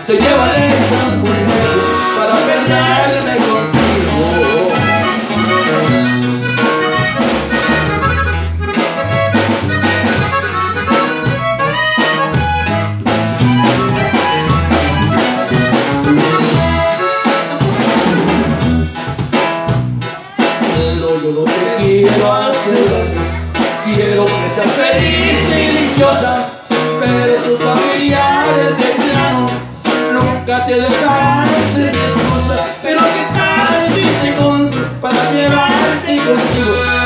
te llevo lejos muy lejos para perderme contigo. Pero yo lo que quiero hacer, quiero que seas feliz y dichosa, pero tus familiares de plano nunca te dejarán ser mi esposa. Pero que tal si te compro para llevarte contigo.